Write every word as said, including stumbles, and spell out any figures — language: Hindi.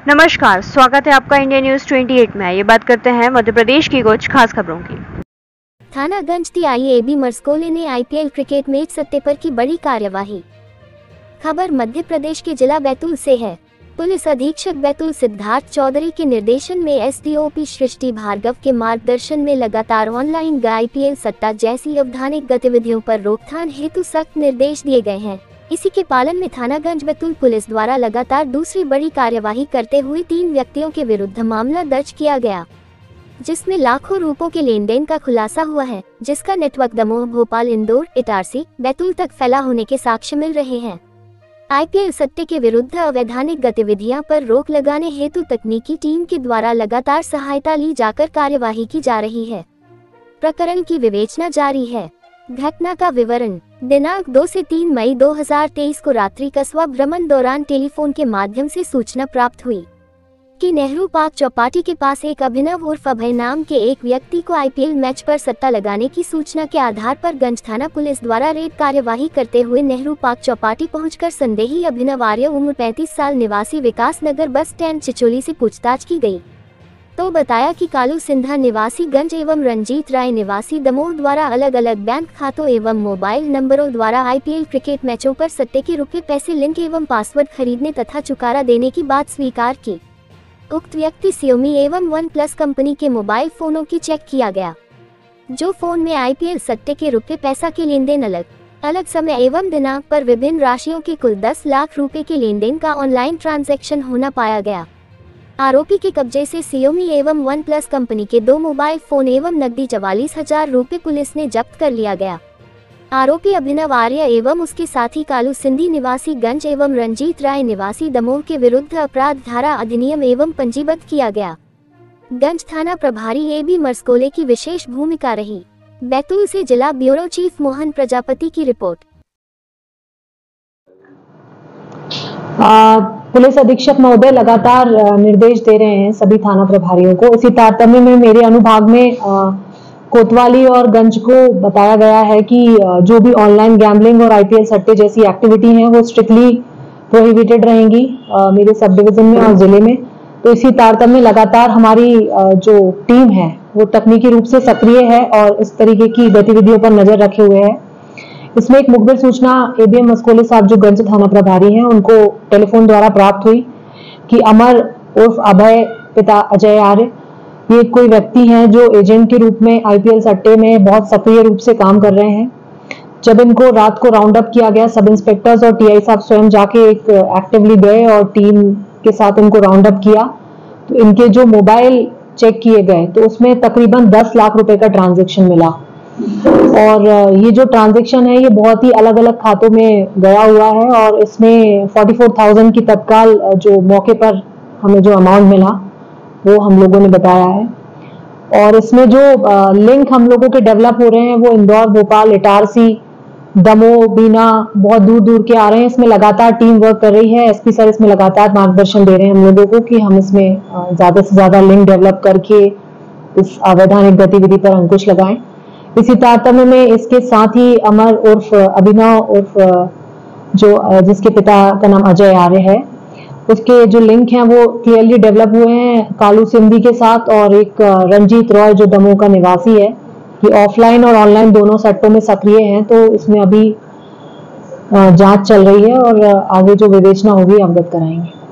नमस्कार, स्वागत है आपका इंडिया न्यूज अट्ठाईस में। ये बात करते हैं मध्य प्रदेश की कुछ खास खबरों की। थानागंज टीआईएबी मरस्कोले ने आईपीएल क्रिकेट मैच सट्टे पर की बड़ी कार्यवाही। खबर मध्य प्रदेश के जिला बैतूल से है। पुलिस अधीक्षक बैतूल सिद्धार्थ चौधरी के निर्देशन में एसडीओपी सृष्टि भार्गव के मार्गदर्शन में लगातार ऑनलाइन आईपीएल सट्टा जैसी अवैधानिक गतिविधियों पर रोकथाम हेतु सख्त निर्देश दिए गए हैं। इसी के पालन में थानागंज बैतूल पुलिस द्वारा लगातार दूसरी बड़ी कार्यवाही करते हुए तीन व्यक्तियों के विरुद्ध मामला दर्ज किया गया, जिसमें लाखों रुपयों के लेन देन का खुलासा हुआ है, जिसका नेटवर्क दमोह, भोपाल, इंदौर, इटारसी, बैतूल तक फैला होने के साक्ष्य मिल रहे हैं। आईपीएल सट्टे के विरुद्ध अवैधानिक गतिविधियां पर रोक लगाने हेतु तकनीकी टीम के द्वारा लगातार सहायता ली जाकर कार्यवाही की जा रही है। प्रकरण की विवेचना जारी है। घटना का विवरण। दिनांक दो से तीन मई दो हज़ार तेईस को रात्रि कस्बा भ्रमण दौरान टेलीफोन के माध्यम से सूचना प्राप्त हुई कि नेहरू पार्क चौपाटी के पास एक अभिनव उर्फ अभय नाम के एक व्यक्ति को आईपीएल मैच पर सट्टा लगाने की सूचना के आधार पर गंज थाना पुलिस द्वारा रेड कार्यवाही करते हुए नेहरू पार्क चौपाटी पहुंचकर संदेही अभिनव आर्य उम्र पैंतीस साल निवासी विकास नगर बस स्टैंड चिचोली से पूछताछ की गई तो बताया कि कालू सिन्हा निवासी गंज एवं रंजीत राय निवासी दमोह द्वारा अलग अलग बैंक खातों एवं मोबाइल नंबरों द्वारा आईपीएल क्रिकेट मैचों पर सट्टे के रुपए पैसे लिंक एवं पासवर्ड खरीदने तथा चुकारा देने की बात स्वीकार की। उक्त व्यक्ति सियोमी एवं वन प्लस कंपनी के मोबाइल फोनों की चेक किया गया, जो फोन में आईपीएल सट्टे के रुपए पैसा के लेन देन अलग अलग समय एवं दिनांक पर विभिन्न राशियों के कुल दस लाख रुपए के लेन देन का ऑनलाइन ट्रांजैक्शन होना पाया गया। आरोपी के कब्जे से सियोमी एवं वन प्लस कंपनी के दो मोबाइल फोन एवं नकदी चवालीस हजार रुपये पुलिस ने जब्त कर लिया गया। आरोपी अभिनव आर्य एवं उसके साथी कालू सिंधी निवासी गंज एवं रंजीत राय निवासी दमोह के विरुद्ध अपराध धारा अधिनियम एवं पंजीबद्ध किया गया। गंज थाना प्रभारी एबी मरस्कोले की विशेष भूमिका रही। बैतूल से जिला ब्यूरो चीफ मोहन प्रजापति की रिपोर्ट। आ, पुलिस अधीक्षक महोदय लगातार निर्देश दे रहे हैं सभी थाना प्रभारियों को। इसी तारतम्य में मेरे अनुभाग में आ, कोतवाली और गंज को बताया गया है कि जो भी ऑनलाइन गैम्बलिंग और आईपीएल सट्टे जैसी एक्टिविटी हैं वो स्ट्रिक्टली प्रोहिबिटेड रहेंगी आ, मेरे सब डिवीजन में और जिले में। तो इसी तारतम्य में लगातार हमारी आ, जो टीम है वो तकनीकी रूप से सक्रिय है और इस तरीके की गतिविधियों पर नजर रखे हुए है। इसमें एक मुखबिर सूचना एबीएम मरस्कोले साहब जो गंज थाना प्रभारी हैं उनको टेलीफोन द्वारा प्राप्त हुई कि अमर उर्फ अभय पिता अजय आर्य ये कोई व्यक्ति हैं जो एजेंट के रूप में आईपीएल सट्टे में बहुत सक्रिय रूप से काम कर रहे हैं। जब इनको रात को राउंड अप किया गया, सब इंस्पेक्टर्स और टीआई साहब स्वयं जाके एक एक्टिवली गए और टीम के साथ इनको राउंड अप किया तो इनके जो मोबाइल चेक किए गए तो उसमें तकरीबन दस लाख रुपए का ट्रांजेक्शन मिला। और ये जो ट्रांजैक्शन है ये बहुत ही अलग अलग खातों में गया हुआ है और इसमें चौवालीस हज़ार की तत्काल जो मौके पर हमें जो अमाउंट मिला वो हम लोगों ने बताया है। और इसमें जो लिंक हम लोगों के डेवलप हो रहे हैं वो इंदौर, भोपाल, इटारसी, दमोह, बीना बहुत दूर दूर के आ रहे हैं। इसमें लगातार टीम वर्क कर रही है। एसपी सर इसमें लगातार मार्गदर्शन दे रहे हैं हम लोगों को कि हम इसमें ज्यादा से ज्यादा लिंक डेवलप करके इस अवैधानिक गतिविधि पर अंकुश लगाएं। इसी तारतम्य में इसके साथ ही अमर उर्फ अभिनव उर्फ जो जिसके पिता का नाम अजय आर्य है उसके जो लिंक हैं वो क्लियरली डेवलप हुए हैं कालू सिंधी के साथ और एक रंजीत रॉय जो दमोह का निवासी है। ये ऑफलाइन और ऑनलाइन दोनों सट्टों में सक्रिय हैं। तो इसमें अभी जांच चल रही है और आगे जो विवेचना होगी अवगत कराएंगे।